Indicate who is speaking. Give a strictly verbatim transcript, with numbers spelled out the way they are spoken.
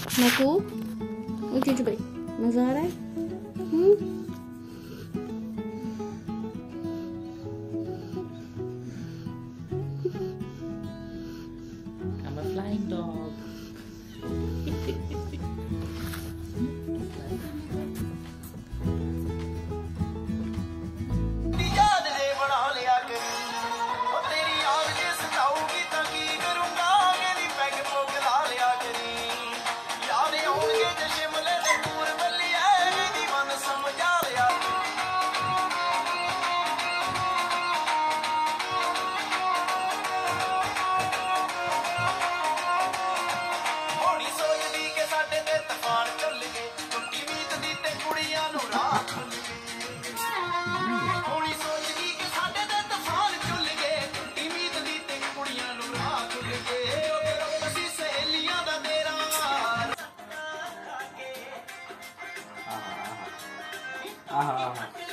Speaker 1: नकू ऊँची ऊँची भाई मजा आ रहा है। हम्म
Speaker 2: I'm a flying dog. Ah, ah, ah.